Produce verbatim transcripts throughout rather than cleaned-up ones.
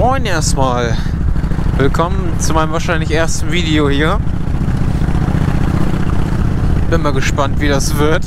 Moin erstmal. Willkommen zu meinem wahrscheinlich ersten Video hier. Bin mal gespannt, wie das wird.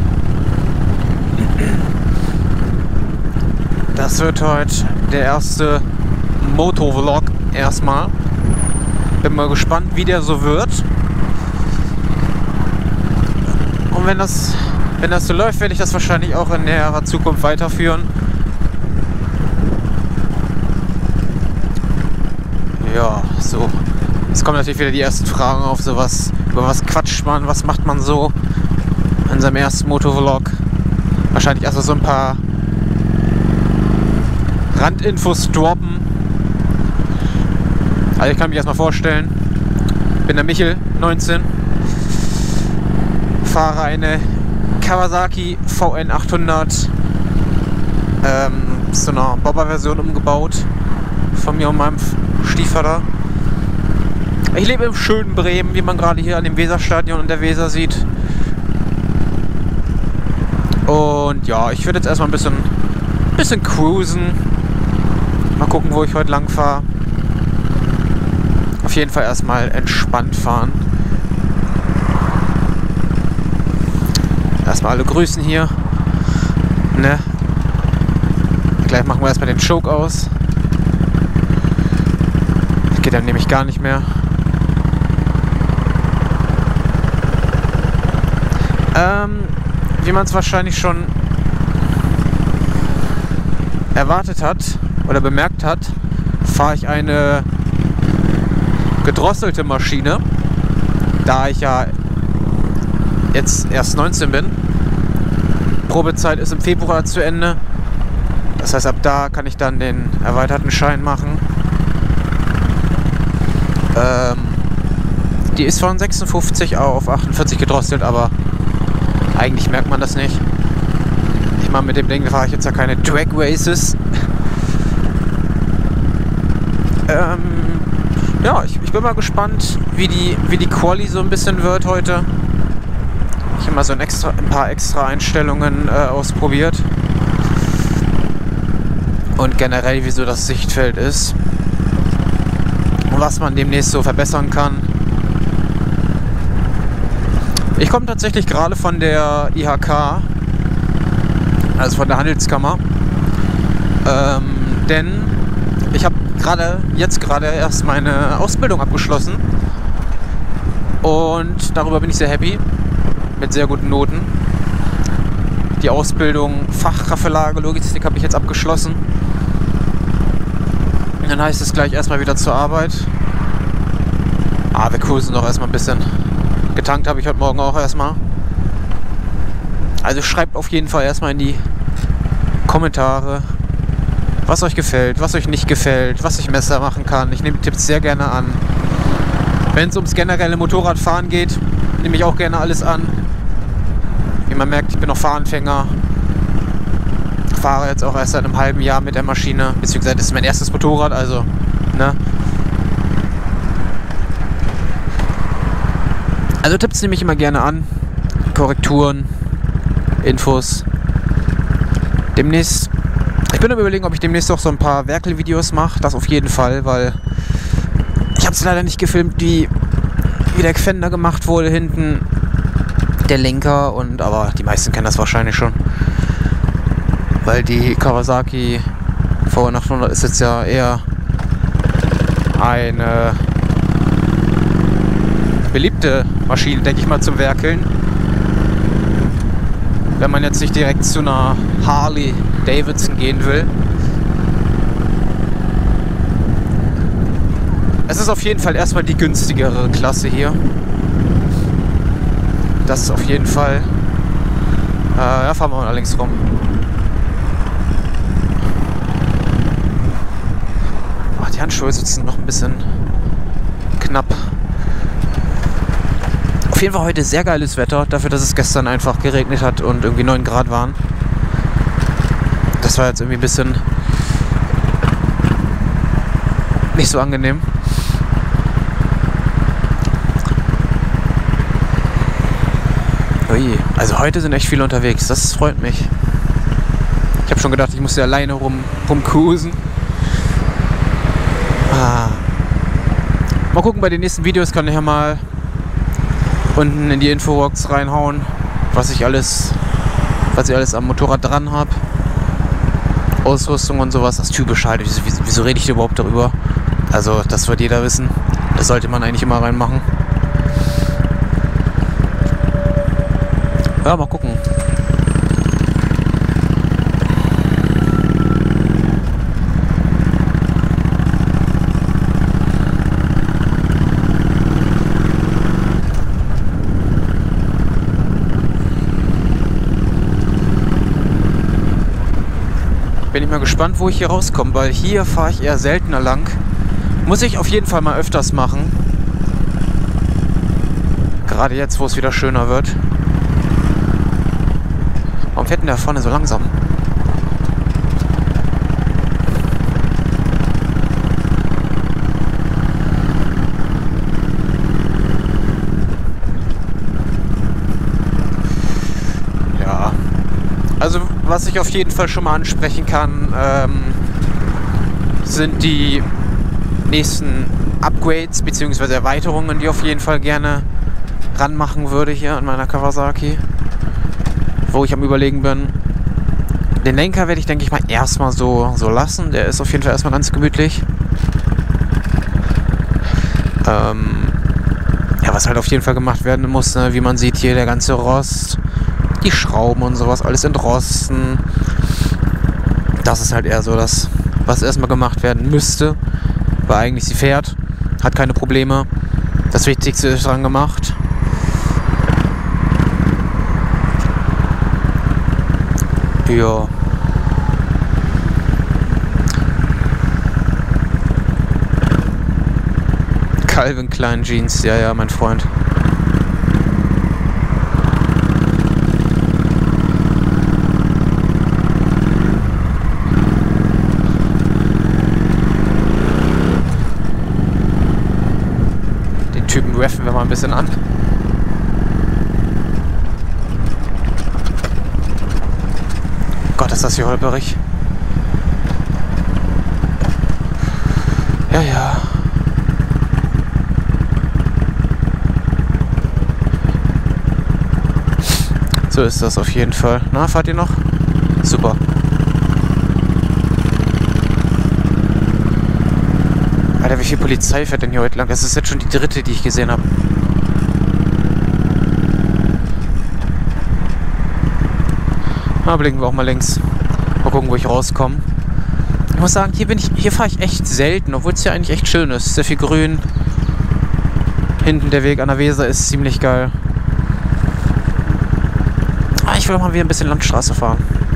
Das wird heute der erste Motovlog erstmal. Bin mal gespannt, wie der so wird. Und wenn das, wenn das so läuft, werde ich das wahrscheinlich auch in näherer Zukunft weiterführen. Ja, so. Jetzt kommen natürlich wieder die ersten Fragen auf, so was, über was quatscht man, was macht man so in seinem ersten Motovlog. Wahrscheinlich erstmal so ein paar Randinfos droppen. Also ich kann mich erstmal vorstellen, bin der Michel, neunzehn, fahre eine Kawasaki V N achthundert, ähm, zu einer Bobber-Version umgebaut, von mir und meinem Stiefvater. Ich lebe im schönen Bremen, wie man gerade hier an dem Weserstadion und der Weser sieht. Und ja, ich würde jetzt erstmal ein bisschen, bisschen cruisen. Mal gucken, wo ich heute lang fahre. Auf jeden Fall erstmal entspannt fahren. Erstmal alle grüßen hier. Ne? Gleich machen wir erstmal den Choke aus. Das geht dann nämlich gar nicht mehr. Ähm, wie man es wahrscheinlich schon erwartet hat oder bemerkt hat, fahre ich eine gedrosselte Maschine, da ich ja jetzt erst neunzehn bin. Probezeit ist im Februar zu Ende. Das heißt, ab da kann ich dann den erweiterten Schein machen. Ähm, die ist von sechsundfünfzig auf achtundvierzig gedrosselt, aber eigentlich merkt man das nicht. Ich meine, mit dem Ding fahre ich jetzt ja keine Drag Races. ähm, ja, ich, ich bin mal gespannt, wie die, wie die Quali so ein bisschen wird heute. Ich habe mal so ein, extra, ein paar extra Einstellungen äh, ausprobiert. Und generell, wie so das Sichtfeld ist. Und was man demnächst so verbessern kann. Ich komme tatsächlich gerade von der I H K, also von der Handelskammer, ähm, denn ich habe gerade jetzt gerade erst meine Ausbildung abgeschlossen und darüber bin ich sehr happy, mit sehr guten Noten. Die Ausbildung Fachraffelage Logistik habe ich jetzt abgeschlossen. Und dann heißt es gleich erstmal wieder zur Arbeit. Ah, wir cruisen doch erstmal ein bisschen. Getankt habe ich heute Morgen auch erstmal. Also schreibt auf jeden Fall erstmal in die Kommentare, was euch gefällt, was euch nicht gefällt, was ich besser machen kann. Ich nehme die Tipps sehr gerne an. Wenn es ums generelle Motorradfahren geht, nehme ich auch gerne alles an. Wie man merkt, ich bin noch Fahranfänger. Ich fahre jetzt auch erst seit einem halben Jahr mit der Maschine, beziehungsweise das ist mein erstes Motorrad, also, ne? Also Tipps nehme ich immer gerne an. Korrekturen, Infos. Demnächst, ich bin am Überlegen, ob ich demnächst auch so ein paar Werkelvideos mache. Das auf jeden Fall, weil ich habe es leider nicht gefilmt, wie, wie der Fender gemacht wurde hinten. Der Lenker und, aber die meisten kennen das wahrscheinlich schon. Weil die Kawasaki V N achthundert ist jetzt ja eher eine beliebte Maschine, denke ich mal, zum Werkeln. Wenn man jetzt nicht direkt zu einer Harley Davidson gehen will. Es ist auf jeden Fall erstmal die günstigere Klasse hier. Das ist auf jeden Fall. Äh, ja, fahren wir mal links rum. Ach, die Handschuhe sitzen noch ein bisschen knapp. Auf jeden Fall heute sehr geiles Wetter, dafür, dass es gestern einfach geregnet hat und irgendwie neun Grad waren. Das war jetzt irgendwie ein bisschen nicht so angenehm. Ui, also heute sind echt viele unterwegs, das freut mich. Ich habe schon gedacht, ich musste alleine rum, rumcruisen. Ah. Mal gucken, bei den nächsten Videos kann ich ja mal unten in die Infobox reinhauen, was ich alles, was ich alles am Motorrad dran habe. Ausrüstung und sowas, das ist typisch halt. Wieso, wieso, wieso rede ich überhaupt darüber? Also, das wird jeder wissen. Das sollte man eigentlich immer reinmachen. Ja, mal gucken. Bin ich mal gespannt, wo ich hier rauskomme, weil hier fahre ich eher seltener lang. Muss ich auf jeden Fall mal öfters machen. Gerade jetzt, wo es wieder schöner wird. Warum fährt denn der vorne so langsam? Ja. Also, was ich auf jeden Fall schon mal ansprechen kann, ähm, sind die nächsten Upgrades bzw. Erweiterungen, die ich auf jeden Fall gerne ranmachen würde hier an meiner Kawasaki. Wo ich am Überlegen bin. Den Lenker werde ich, denke ich mal, erstmal so, so lassen. Der ist auf jeden Fall erstmal ganz gemütlich. Ähm, ja, was halt auf jeden Fall gemacht werden muss, ne? Wie man sieht hier, der ganze Rost, die Schrauben und sowas, alles entrosten. Das ist halt eher so das, was erstmal gemacht werden müsste. Weil eigentlich sie fährt, hat keine Probleme. Das Wichtigste ist dran gemacht. Ja. Calvin Klein Jeans, ja, ja, mein Freund. Den Typen raffen wir mal ein bisschen an. Gott, ist das hier holperig. Ja, ja. So ist das auf jeden Fall. Na, fahrt ihr noch? Super. Alter, wie viel Polizei fährt denn hier heute lang? Das ist jetzt schon die dritte, die ich gesehen habe. Na, blinken wir auch mal links. Mal gucken, wo ich rauskomme. Ich muss sagen, hier bin ich, hier fahre ich echt selten, obwohl es hier eigentlich echt schön ist. Sehr viel Grün. Hinten der Weg an der Weser ist ziemlich geil. Ah, ich will auch mal wieder ein bisschen Landstraße fahren.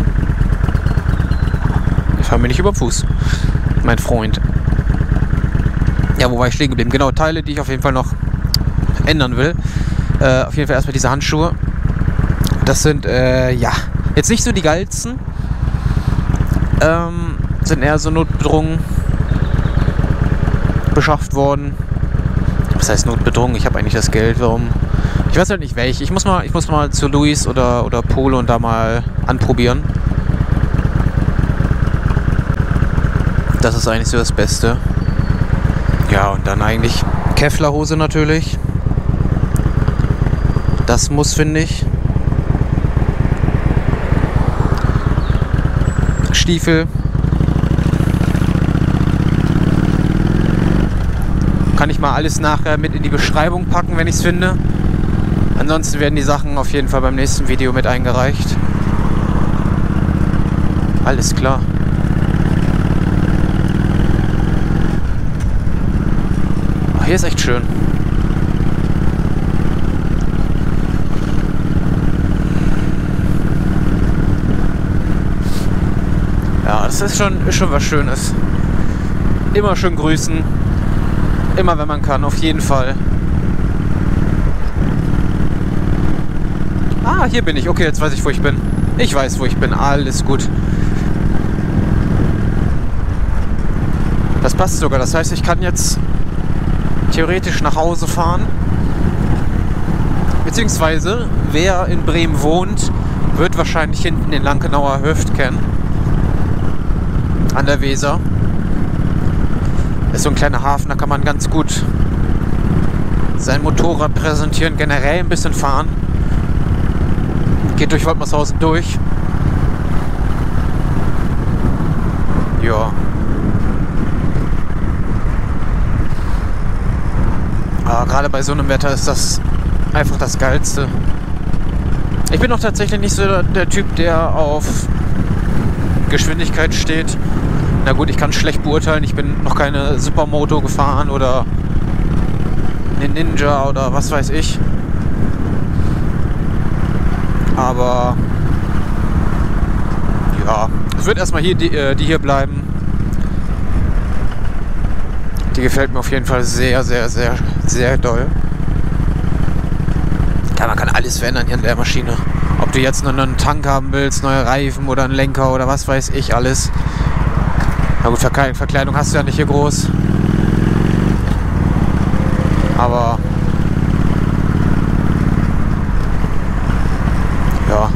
Ich fahre mir nicht über den Fuß. Mein Freund. Ja, wo war ich stehen geblieben? Genau, Teile, die ich auf jeden Fall noch ändern will. Äh, auf jeden Fall erstmal diese Handschuhe. Das sind, äh, ja, jetzt nicht so die geilsten. Ähm, sind eher so notbedrungen beschafft worden. Was heißt notbedrungen? Ich habe eigentlich das Geld, warum? Ich weiß halt nicht welche. Ich muss mal, ich muss mal zu Luis oder, oder Polo und da mal anprobieren. Das ist eigentlich so das Beste. Ja, und dann eigentlich Kevlar-Hose natürlich. Das muss, finde ich. Stiefel. Kann ich mal alles nachher mit in die Beschreibung packen, wenn ich es finde. Ansonsten werden die Sachen auf jeden Fall beim nächsten Video mit eingereicht. Alles klar. Oh, hier ist echt schön. Ja, das ist schon, ist schon was Schönes. Immer schön grüßen. Immer wenn man kann, auf jeden Fall. Ah, hier bin ich. Okay, jetzt weiß ich, wo ich bin. Ich weiß, wo ich bin. Alles gut. Das passt sogar. Das heißt, ich kann jetzt theoretisch nach Hause fahren. Beziehungsweise, wer in Bremen wohnt, wird wahrscheinlich hinten den Lankenauer Höft kennen. An der Weser. Ist so ein kleiner Hafen, da kann man ganz gut sein Motorrad präsentieren, generell ein bisschen fahren. Geht durch Woltmershausen durch. Ja. Aber gerade bei so einem Wetter ist das einfach das Geilste. Ich bin doch tatsächlich nicht so der, der Typ, der auf Geschwindigkeit steht. Na gut, ich kann schlecht beurteilen. Ich bin noch keine Supermoto gefahren oder eine Ninja oder was weiß ich. Aber ja, es wird erstmal hier die, die hier bleiben. Die gefällt mir auf jeden Fall sehr, sehr, sehr, sehr doll. Ja, man kann alles verändern hier in der Maschine. Ob du jetzt nur einen Tank haben willst, neue Reifen oder einen Lenker oder was weiß ich, alles. Na gut, Verkleidung hast du ja nicht hier groß. Aber ja.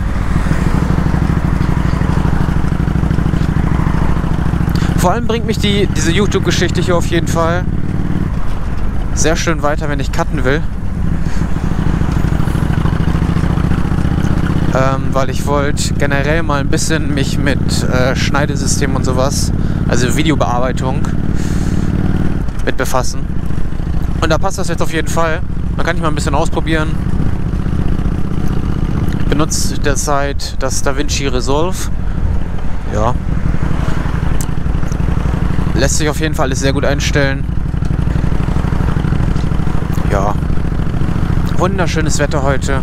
Vor allem bringt mich die, diese YouTube-Geschichte hier auf jeden Fall sehr schön weiter, wenn ich cutten will. Ähm, weil ich wollte generell mal ein bisschen mich mit äh, Schneidesystem und sowas, also Videobearbeitung, mit befassen. Und da passt das jetzt auf jeden Fall. Man kann ich mal ein bisschen ausprobieren. Ich benutze derzeit das DaVinci Resolve. Ja. Lässt sich auf jeden Fall alles sehr gut einstellen. Ja. Wunderschönes Wetter heute.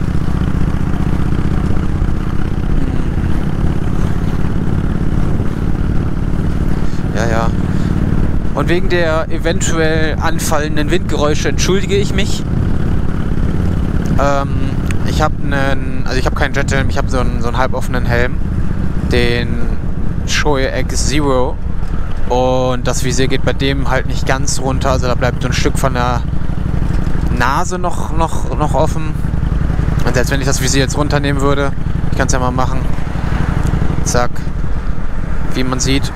Ja, ja. Und wegen der eventuell anfallenden Windgeräusche entschuldige ich mich. Ähm, ich habe einen, also ich habe keinen Jethelm, ich habe so einen, so einen halboffenen Helm, den Shoei X Zero. Und das Visier geht bei dem halt nicht ganz runter, also da bleibt so ein Stück von der Nase noch, noch, noch offen. Und selbst wenn ich das Visier jetzt runternehmen würde, ich kann es ja mal machen. Zack. Wie man sieht.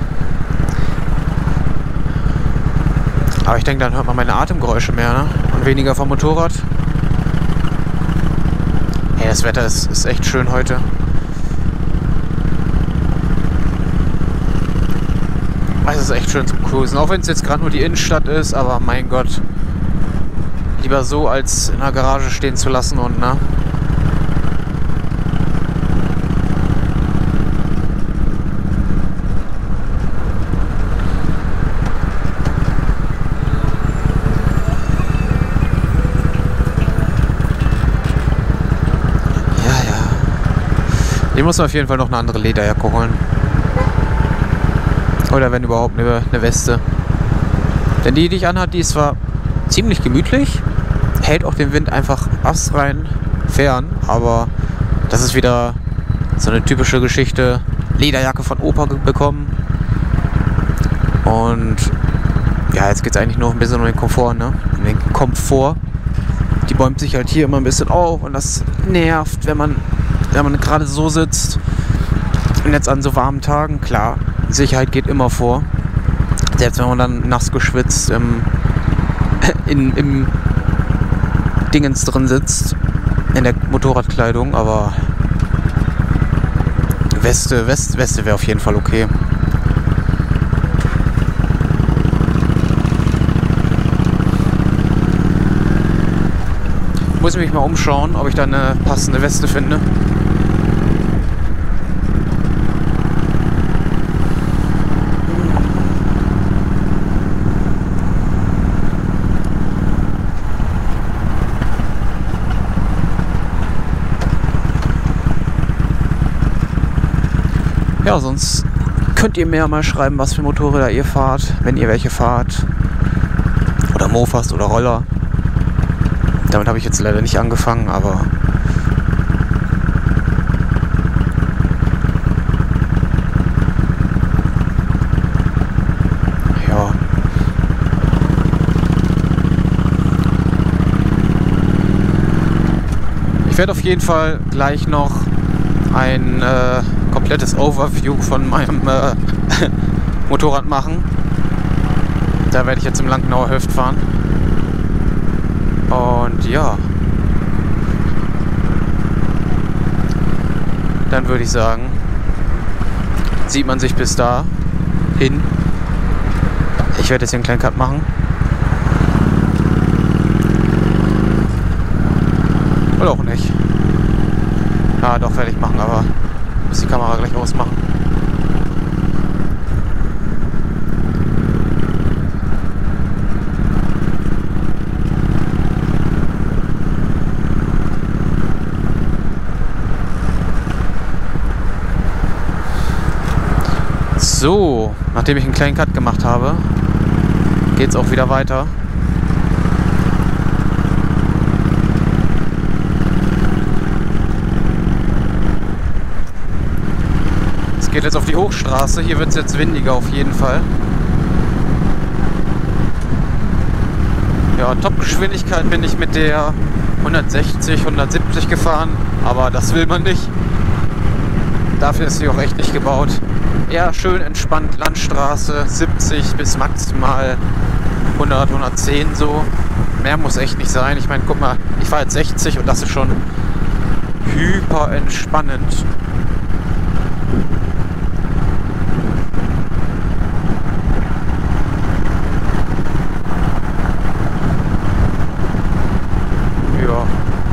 Aber ich denke, dann hört man meine Atemgeräusche mehr, ne? Und weniger vom Motorrad. Hey, das Wetter ist, ist echt schön heute. Es ist echt schön zum Cruisen, auch wenn es jetzt gerade nur die Innenstadt ist, aber mein Gott. Lieber so, als in der Garage stehen zu lassen und, ne? Ich muss mir auf jeden Fall noch eine andere Lederjacke holen. Oder wenn überhaupt eine, eine Weste. Denn die, die ich anhat, die ist zwar ziemlich gemütlich, hält auch den Wind einfach astrein fern, aber das ist wieder so eine typische Geschichte. Lederjacke von Opa bekommen. Und ja, jetzt geht es eigentlich nur ein bisschen um den Komfort, ne? Um den Komfort. Die bäumt sich halt hier immer ein bisschen auf und das nervt, wenn man wenn man gerade so sitzt. Und jetzt an so warmen Tagen, klar, Sicherheit geht immer vor. Selbst wenn man dann nass geschwitzt im, in, im Dingens drin sitzt, in der Motorradkleidung, aber Weste, West, Weste wäre auf jeden Fall okay. Muss ich mich mal umschauen, ob ich da eine passende Weste finde. Ja, sonst könnt ihr mir mal schreiben, was für Motorräder ihr fahrt, wenn ihr welche fahrt. Oder Mofas oder Roller. Damit habe ich jetzt leider nicht angefangen, aber ja. Ich werde auf jeden Fall gleich noch ein äh, komplettes Overview von meinem äh, Motorrad machen. Da werde ich jetzt im Langnauer Höft fahren. Und ja. Dann würde ich sagen, sieht man sich bis da hin. Ich werde jetzt hier einen kleinen Cut machen. Oder auch nicht. Ja, doch, werde ich machen, aber muss die Kamera gleich ausmachen. So, nachdem ich einen kleinen Cut gemacht habe, geht es auch wieder weiter. Es geht jetzt auf die Hochstraße, hier wird es jetzt windiger auf jeden Fall. Ja, Topgeschwindigkeit bin ich mit der hundertsechzig, hundertsiebzig gefahren, aber das will man nicht. Dafür ist sie auch echt nicht gebaut. Eher schön entspannt Landstraße, siebzig bis maximal hundert, hundertzehn so. Mehr muss echt nicht sein. Ich meine, guck mal, ich fahre jetzt sechzig und das ist schon hyper entspannend. Ja.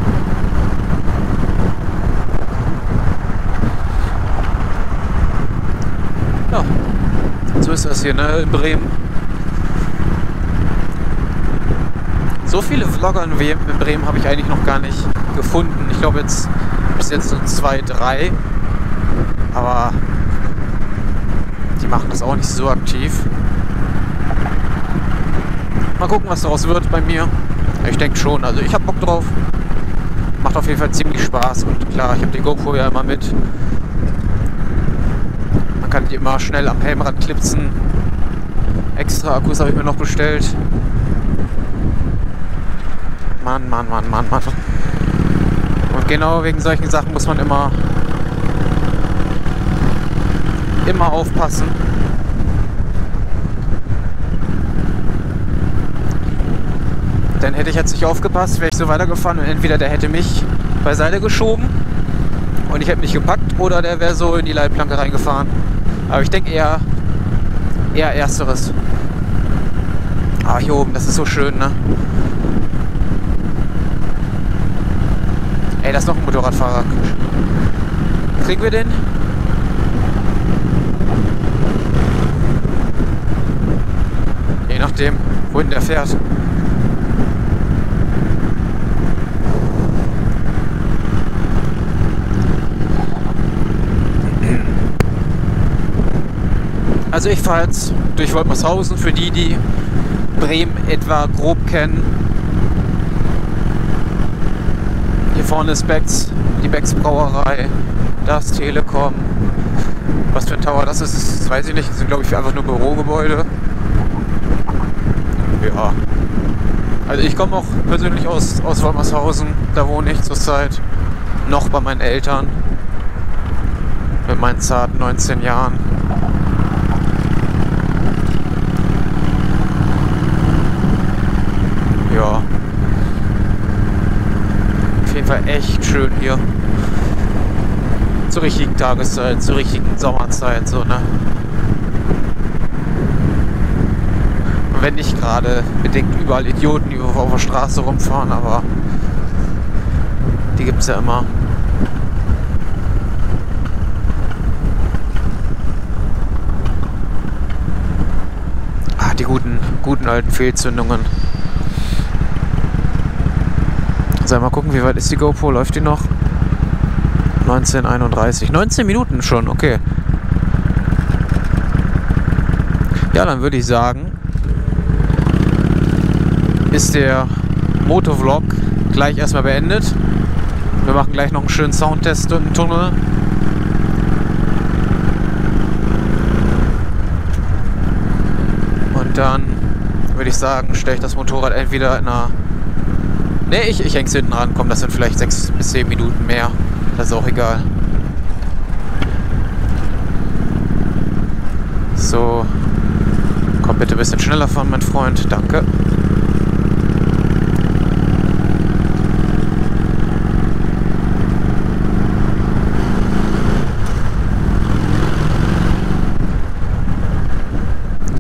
Ja, so ist das hier, ne, in Bremen. So viele Vlogger in Bremen habe ich eigentlich noch gar nicht gefunden. Ich glaube jetzt bis jetzt so zwei, drei. Aber die machen das auch nicht so aktiv. Mal gucken, was daraus wird bei mir. Ich denke schon, also ich habe Bock drauf. Macht auf jeden Fall ziemlich Spaß und klar, ich habe die GoPro ja immer mit. Man kann die immer schnell am Helmrad klipsen. Extra Akkus habe ich mir noch bestellt. Mann, Mann, Mann, Mann, Mann. Und genau wegen solchen Sachen muss man immer immer aufpassen. Denn hätte ich jetzt nicht aufgepasst, wäre ich so weitergefahren und entweder der hätte mich beiseite geschoben und ich hätte mich gepackt oder der wäre so in die Leitplanke reingefahren. Aber ich denke eher eher ersteres. Aber hier oben, das ist so schön, ne? Ey, da ist noch ein Motorradfahrer. Kriegen wir den? Je nachdem, wohin der fährt. Also ich fahre jetzt durch Woltmershausen, für die, die Bremen etwa grob kennen. Hier vorne ist Becks, die Becks Brauerei, das Telekom. Was für ein Tower das ist, das weiß ich nicht. Das sind, glaube ich, einfach nur Bürogebäude. Ja. Also ich komme auch persönlich aus, aus Woltmershausen, da wohne ich zurzeit noch bei meinen Eltern. Mit meinen zarten neunzehn Jahren. Ja. Auf jeden Fall echt schön hier. Zur richtigen Tageszeit, zur richtigen Sommerzeit, so, ne? Und wenn nicht gerade bedingt überall Idioten, die auf der Straße rumfahren, aber die gibt's ja immer. Ah, die guten, guten alten Fehlzündungen. So, mal gucken, wie weit ist die GoPro? Läuft die noch? neunzehn einunddreißig. neunzehn Minuten schon, okay. Ja, dann würde ich sagen, ist der Motovlog gleich erstmal beendet. Wir machen gleich noch einen schönen Soundtest im Tunnel. Und dann würde ich sagen, stelle ich das Motorrad entweder in einer... Ne, ich, ich häng's hinten ran. Komm, das sind vielleicht sechs bis zehn Minuten mehr. Das ist auch egal. So. Komm, bitte ein bisschen schneller fahren, mein Freund. Danke.